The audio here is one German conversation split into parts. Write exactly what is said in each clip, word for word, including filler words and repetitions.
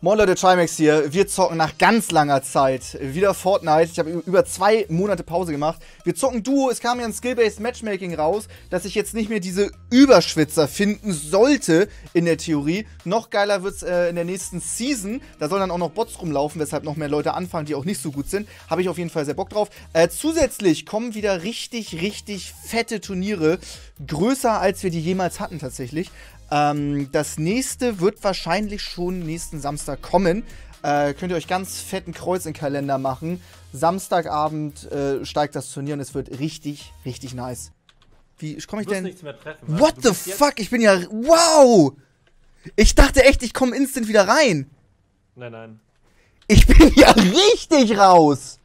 Moin Leute, Trimax hier. Wir zocken nach ganz langer Zeit wieder Fortnite. Ich habe über zwei Monate Pause gemacht. Wir zocken Duo. Es kam ja ein Skill-Based Matchmaking raus, dass ich jetzt nicht mehr diese Überschwitzer finden sollte in der Theorie. Noch geiler wird es äh, in der nächsten Season. Da sollen dann auch noch Bots rumlaufen, weshalb noch mehr Leute anfangen, die auch nicht so gut sind. Habe ich auf jeden Fall sehr Bock drauf. Äh, zusätzlich kommen wieder richtig, richtig fette Turniere. Größer, als wir die jemals hatten tatsächlich. Ähm, das nächste wird wahrscheinlich schon nächsten Samstag kommen. Äh, könnt ihr euch ganz fetten Kreuz in den Kalender machen. Samstagabend äh, steigt das Turnier und es wird richtig, richtig nice. Wie komme ich denn? Nichts mehr treffen, What the fuck? Ich bin ja... Wow! Ich dachte echt, ich komme instant wieder rein. Nein, nein. Ich bin ja richtig raus.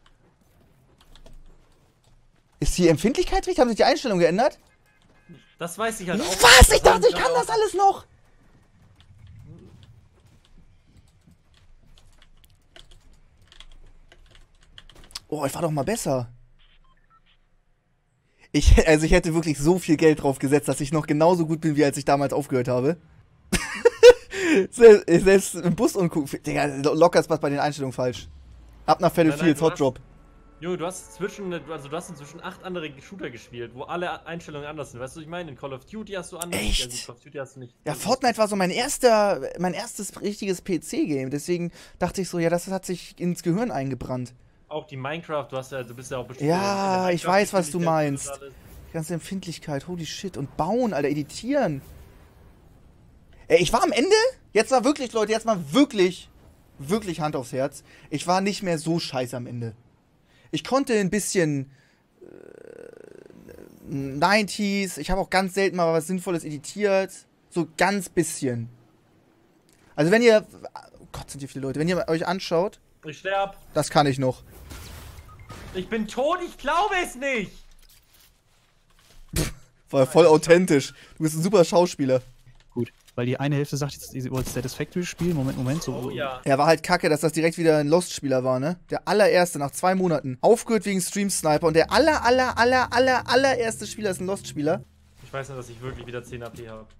Ist die Empfindlichkeit richtig? Haben sich die Einstellungen geändert? Das weiß ich halt auch. Was? Ich dachte, ich kann das alles noch. Oh, ich war doch mal besser. Ich, also ich hätte wirklich so viel Geld drauf gesetzt, dass ich noch genauso gut bin, wie als ich damals aufgehört habe. selbst, selbst im Bus und Digga, locker ist was bei den Einstellungen falsch. Ab nach Battlefield, Hot Drop. Jo, du hast zwischen, also du hast inzwischen acht andere Shooter gespielt, wo alle Einstellungen anders sind. Weißt du, was ich meine? In Call of Duty hast du anders. Echt? Ja, Call of Duty hast du nicht. Ja, Fortnite war so mein erster, mein erstes richtiges P C-Game. Deswegen dachte ich so, ja, das hat sich ins Gehirn eingebrannt. Auch die Minecraft, du hast ja, du bist ja auch bestimmt. Ja, ich weiß, was du meinst. Die ganze Empfindlichkeit, holy shit. Und bauen, Alter, editieren. Ey, ich war am Ende, jetzt war wirklich, Leute, jetzt mal wirklich, wirklich Hand aufs Herz. Ich war nicht mehr so scheiße am Ende. Ich konnte ein bisschen äh, neunziger, ich habe auch ganz selten mal was Sinnvolles editiert. So ganz bisschen. Also wenn ihr, oh Gott, sind hier viele Leute, wenn ihr euch anschaut. Ich sterb. Das kann ich noch. Ich bin tot, ich glaube es nicht. War voll authentisch. Du bist ein super Schauspieler. Gut, weil die eine Hälfte sagt jetzt, ihr wollt Satisfactory spielen. Moment, Moment. So. Oh ja. Er war halt kacke, dass das direkt wieder ein Lost-Spieler war, ne? Der allererste nach zwei Monaten. Aufgehört wegen Stream-Sniper und der aller, aller, aller, aller, allererste Spieler ist ein Lost-Spieler. Ich weiß nur, dass ich wirklich wieder zehn A P habe.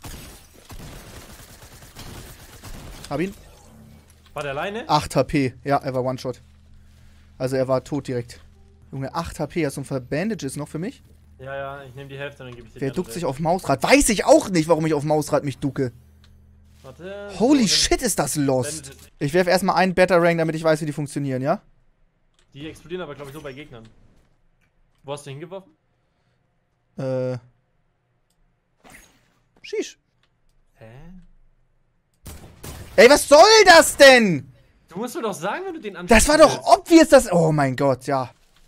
Hab ihn. War der alleine? acht H P. Ja, er war One-Shot. Also er war tot direkt. Junge, acht H P. Hast du ein paar Bandages noch für mich? Ja, ja, ich nehme die Hälfte, dann gebe ich dir. Wer duckt sich auf Mausrad? Weiß ich auch nicht, warum ich auf Mausrad mich ducke. Warte. Holy so, shit, ist das lost. Ich werfe erstmal einen Better-Rank, damit ich weiß, wie die funktionieren, ja? Die explodieren aber, glaube ich, nur bei Gegnern. Wo hast du hingeworfen? Äh. Sheesh. Hä? Ey, was soll das denn? Du musst mir doch sagen, wenn du den anschaust. Das war doch obvious, das. Oh mein Gott, ja.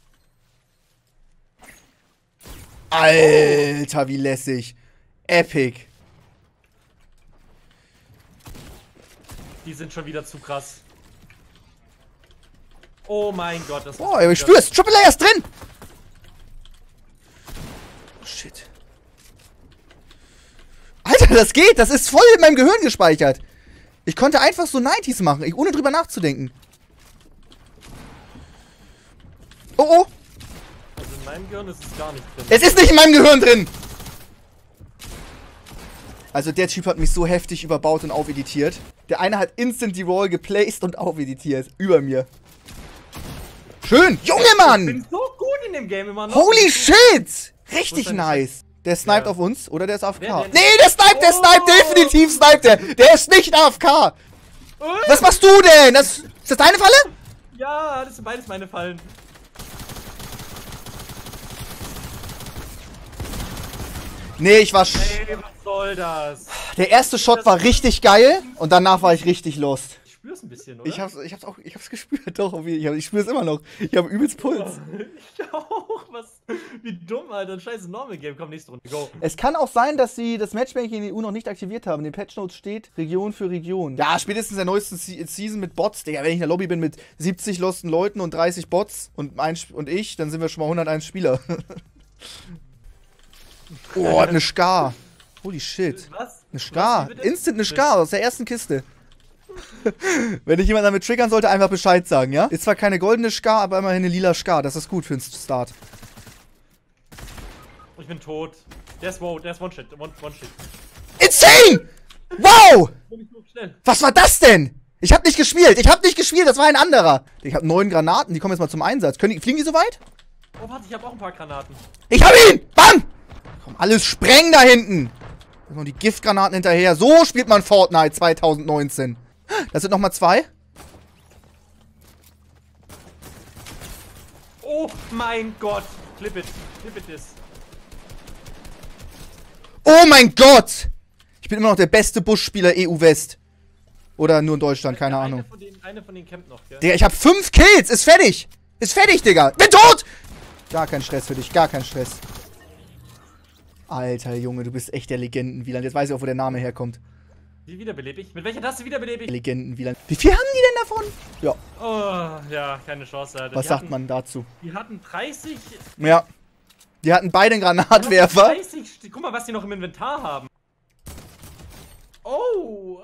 Alter, wie lässig. Epic. Die sind schon wieder zu krass. Oh mein Gott, das ist. Oh, ich spür's. Triple A ist drin. Shit. Alter, das geht. Das ist voll in meinem Gehirn gespeichert. Ich konnte einfach so neunziger machen, ohne drüber nachzudenken. Oh, oh. Also in meinem Gehirn ist es gar nicht drin. Es ist nicht in meinem Gehirn drin. Also der Typ hat mich so heftig überbaut und aufeditiert. Der eine hat instant die Wall geplaced und aufeditiert. Über mir. Schön. Junge Mann. Ich bin so gut in dem Game immer noch. Holy shit. Richtig denn nice. Der sniped Ja. auf uns, oder der ist A F K? Wer denn? Nee, der sniped, der Oh. sniped, definitiv sniped der. Der ist nicht A F K. Was machst du denn? Das, ist das deine Falle? Ja, das sind beides meine Fallen. Nee, ich war... sch Ey, was soll das? Der erste Shot war richtig geil und danach war ich richtig lost. Ich spür's ein bisschen, oder? Ich hab's, ich hab's auch, ich hab's gespürt, doch. Ich, hab, ich spür's immer noch. Ich habe übelst Puls. Ich auch. Was? Wie dumm, Alter. Ein scheiß Normal Game. Komm, nächste Runde. Go. Es kann auch sein, dass sie das Matchmaking in der E U noch nicht aktiviert haben. In den Patch Notes steht Region für Region. Ja, spätestens in der neuesten Se Season mit Bots. Digga, wenn ich in der Lobby bin mit siebzig losten Leuten und dreißig Bots und, ein, und ich, dann sind wir schon mal hunderteins Spieler. Oh, eine Scar. Holy shit. Was? Eine Scar. Was, Instant eine Scar aus der ersten Kiste. Wenn ich jemand damit triggern sollte, einfach Bescheid sagen, ja? Ist zwar keine goldene Scar, aber immerhin eine lila Scar. Das ist gut für den Start. Ich bin tot. Der ist wow, der ist One-Shit. One, One-Shit. Insane! Wow! Komm ich so schnell. Was war das denn? Ich hab nicht gespielt, ich hab nicht gespielt, das war ein anderer. Ich hab neun Granaten, die kommen jetzt mal zum Einsatz. Können die, fliegen die so weit? Oh, warte, ich hab auch ein paar Granaten. Ich hab ihn! Bam! Komm, alles sprengen da hinten. Da noch die Giftgranaten hinterher. So spielt man Fortnite zwanzig neunzehn. Das sind nochmal zwei. Oh mein Gott. Flip it. Flip it this. Oh mein Gott! Ich bin immer noch der beste Buschspieler E U-West. Oder nur in Deutschland, keine eine Ahnung. Von den, eine von denen campt noch, gell? Digga, ich hab fünf Kills! Ist fertig! Ist fertig, Digga! Bin tot! Gar kein Stress für dich, gar kein Stress. Alter Junge, du bist echt der Legenden-Wieland. Jetzt weiß ich auch, wo der Name herkommt. Wie wiederbelebe ich? Mit welcher Taste wiederbelebe ich? Legenden-Wieland. Wie viel haben die denn davon? Ja. Oh, ja, keine Chance, Alter. Was die sagt hatten, man dazu? Die hatten dreißig... Ja. Die hatten beide einen Granatwerfer. dreißig, guck mal, was die noch im Inventar haben. Oh!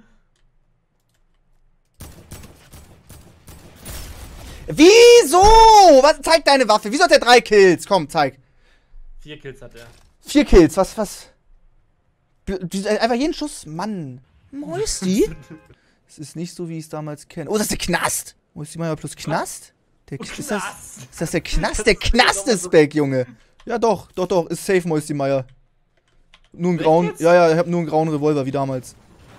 Wieso? Was? Zeig deine Waffe. Wieso hat er drei Kills? Komm, zeig. Vier Kills hat er. Vier Kills, was, was? Einfach jeden Schuss. Mann. Moisti? Das ist nicht so, wie ich es damals kenne. Oh, das ist der Knast. Moisti Meier plus Knast? Der, Oh, ist, das, Knast. ist das der Knast? Der Knast ist back, Junge. Ja, doch, doch, doch. Ist safe, Moisti Meier. Nur einen Echt grauen. jetzt? Ja, ja, ich hab nur einen grauen Revolver wie damals.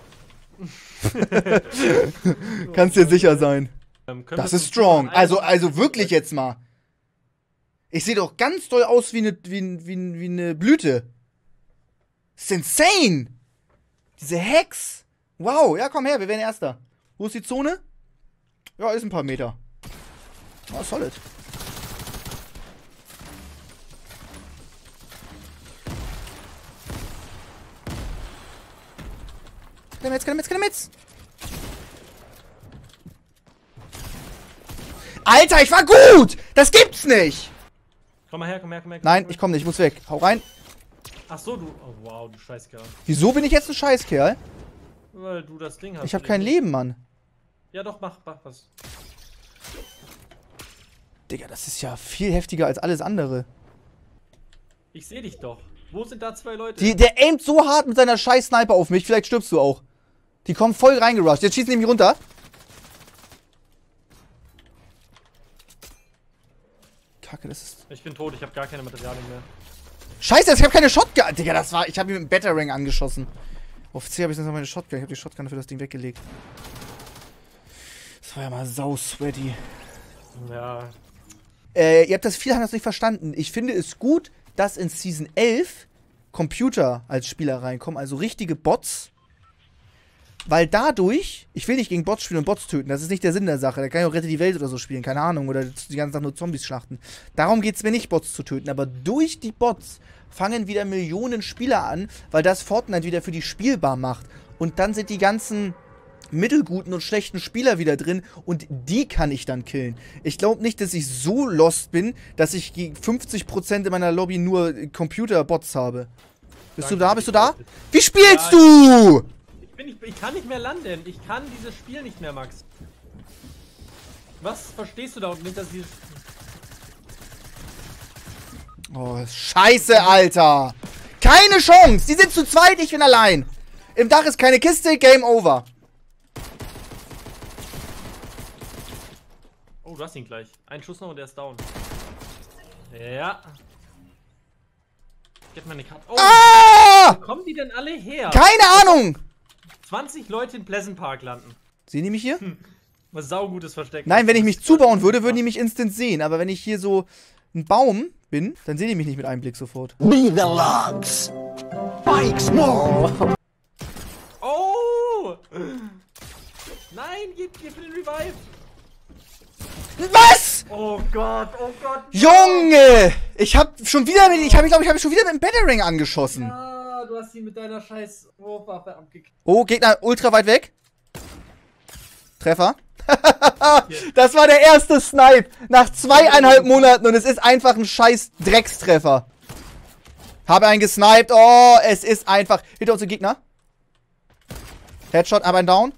Kannst dir sicher sein. Ähm, können Das wir ist zum strong. Thema Also, ein- also wirklich jetzt mal. Ich sehe doch ganz doll aus wie eine, wie, wie, wie eine Blüte. Das ist insane. Diese Hex. Wow, ja, komm her, wir werden Erster. Wo ist die Zone? Ja, ist ein paar Meter. Ah, solid. Keine Metz, keine Metz, keine Metz. Alter, ich war gut! Das gibt's nicht! Komm mal her, komm her, komm her. Komm Nein, her. ich komm nicht, ich muss weg. Hau rein. Ach so, du. Oh, wow, du Scheißkerl. Wieso bin ich jetzt ein Scheißkerl? Weil du das Ding hast. Ich hab kein Leben, Mann. Ja, doch, mach, mach was. Digga, das ist ja viel heftiger als alles andere. Ich sehe dich doch. Wo sind da zwei Leute? Die, der aimt so hart mit seiner scheiß Sniper auf mich, vielleicht stirbst du auch. Die kommen voll reingerusht. Jetzt schießen die mich runter. Kacke, das ist... Ich bin tot, ich habe gar keine Materialien mehr. Scheiße, ich hab keine Shotgun. Digga, das war... Ich hab ihn mit dem Batarang angeschossen. Auf C habe ich jetzt noch meine Shotgun. Ich hab die Shotgun für das Ding weggelegt. Das war ja mal sau sweaty. Ja. Äh, ihr habt das viele haben das nicht verstanden. Ich finde es gut, dass in Season elf Computer als Spieler reinkommen, also richtige Bots. Weil dadurch, ich will nicht gegen Bots spielen und Bots töten, das ist nicht der Sinn der Sache. Da kann ich auch Rette die Welt oder so spielen, keine Ahnung, oder die ganze Zeit nur Zombies schlachten. Darum geht es mir nicht, Bots zu töten, aber durch die Bots fangen wieder Millionen Spieler an, weil das Fortnite wieder für die spielbar macht. Und dann sind die ganzen mittelguten und schlechten Spieler wieder drin und die kann ich dann killen. Ich glaube nicht, dass ich so lost bin, dass ich gegen fünfzig Prozent in meiner Lobby nur Computer-Bots habe. Bist du da? Bist du da? Wie spielst Ja, du? Ich, bin nicht, ich kann nicht mehr landen. Ich kann dieses Spiel nicht mehr, Max. Was verstehst du da und nicht, dass dieses... Oh, scheiße, Alter. Keine Chance. Die sind zu zweit, ich bin allein. Im Dach ist keine Kiste, Game over. Oh, du hast ihn gleich. Ein Schuss noch und der ist down. Ja. Gib mir eine Karte. Oh, Ah! wo kommen die denn alle her? Keine Ahnung. zwanzig Leute in Pleasant Park landen. Sehen die mich hier? Was saugutes Versteck. Nein, wenn ich mich zubauen würde, würden die mich instant sehen. Aber wenn ich hier so ein Baum bin, dann sehen die mich nicht mit einem Blick sofort. Be the logs. Spike small. Oh! Nein, gib gib mir den Revive. Was? Oh Gott, oh Gott. Junge! Ich hab schon wieder mit, ich habe, glaube ich, habe schon wieder mit dem Batarang angeschossen. Ah, du hast ihn mit deiner scheiß Wurfwaffe abgekriegt. Oh, Gegner ultra weit weg. Treffer. Das war der erste Snipe nach zweieinhalb Monaten und es ist einfach ein scheiß Dreckstreffer. Habe einen gesniped. Oh, es ist einfach. Hinter uns ein Gegner. Headshot, aber ein Down.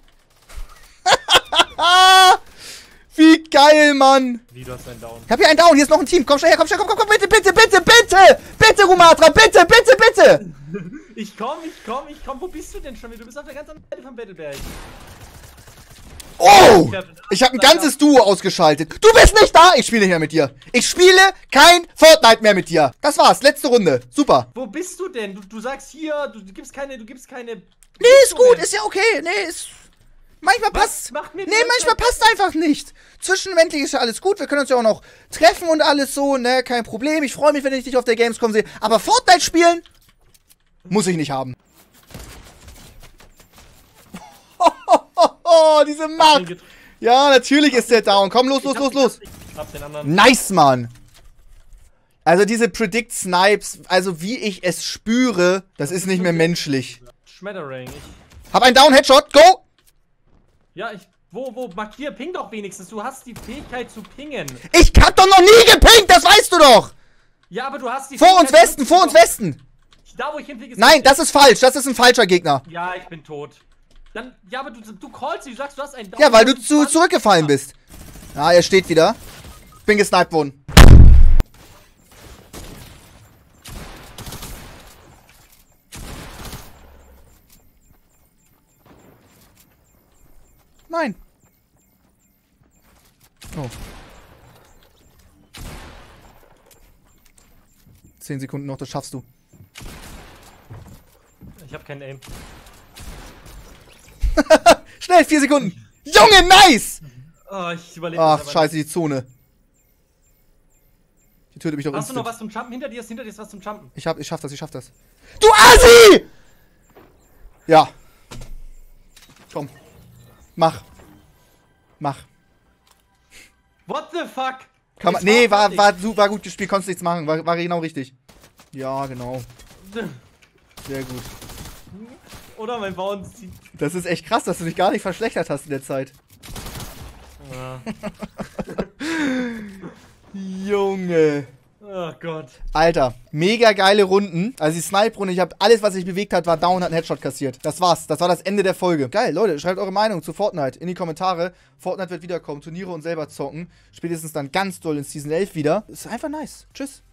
Wie geil, Mann. Wie, du hast einen Down. Ich hab hier einen Down. Hier ist noch ein Team. Komm schnell her, komm schnell, komm, komm, komm, bitte, bitte, bitte, bitte. Bitte, Rumatra, bitte, bitte, bitte. Ich komm, ich komm, ich komm. Wo bist du denn schon wieder? Du bist auf der ganz anderen Seite vom Battleberg. Oh! Ich habe ein ganzes Duo ausgeschaltet. Du bist nicht da! Ich spiele nicht mehr mit dir. Ich spiele kein Fortnite mehr mit dir. Das war's. Letzte Runde. Super. Wo bist du denn? Du, du sagst hier, du, du gibst keine, du gibst keine... Nee, ist gut. Ist ja okay. Nee, ist... Manchmal passt... Macht mir Nee, manchmal passt einfach nicht. Zwischenmenschlich ist ja alles gut. Wir können uns ja auch noch treffen und alles so, ne? Kein Problem. Ich freue mich, wenn ich dich auf der Gamescom sehe. Aber Fortnite spielen... muss ich nicht haben. Oh, diese Macht. Ja, natürlich ist der down. Komm, los, los, los, los. Nice, Mann. Also diese Predict Snipes, also wie ich es spüre, das ist nicht mehr menschlich. Schmetterling. Ich Hab einen Down, Headshot, go! ja, ich... Wo, wo? Markier, ping doch wenigstens. Du hast die Fähigkeit zu pingen. Ich hab doch noch nie gepinkt, das weißt du doch! Ja, aber du hast die Vor uns Westen, vor uns Westen! Da, wo ich hinfliege, ist... Nein, das ist falsch, das ist ein falscher Gegner. Ja, ich bin tot. Dann, ja, aber du, du callst, du sagst, du hast einen Down. Ja, weil du zu, zurückgefallen bist. Ja, er steht wieder. Bin gesniped worden. Nein. Oh. Zehn Sekunden noch, das schaffst du. Ich hab keinen Aim. Schnell, vier Sekunden. Junge, nice! Oh, ich überlebe. Ach, scheiße, die Zone. Die tötet mich doch Hast du noch instant. was zum Jumpen? Hinter dir ist, hinter dir ist was zum Jumpen. Ich hab, ich schaff das, ich schaff das. Du Assi! Ja. Komm. Mach. Mach. What the fuck? Kann man, nee, war, war, war, war gut gespielt, konntest nichts machen. War, war genau richtig. Ja, genau. Sehr gut. Oder mein Bauen zieht. Das ist echt krass, dass du dich gar nicht verschlechtert hast in der Zeit. Ja. Junge. Oh Gott. Alter, mega geile Runden. Also die Snipe-Runde, ich habe alles, was sich bewegt hat, war down und hat einen Headshot kassiert. Das war's. Das war das Ende der Folge. Geil, Leute, schreibt eure Meinung zu Fortnite in die Kommentare. Fortnite wird wiederkommen, Turniere und selber zocken. Spätestens dann ganz doll in Season elf wieder. Ist einfach nice. Tschüss.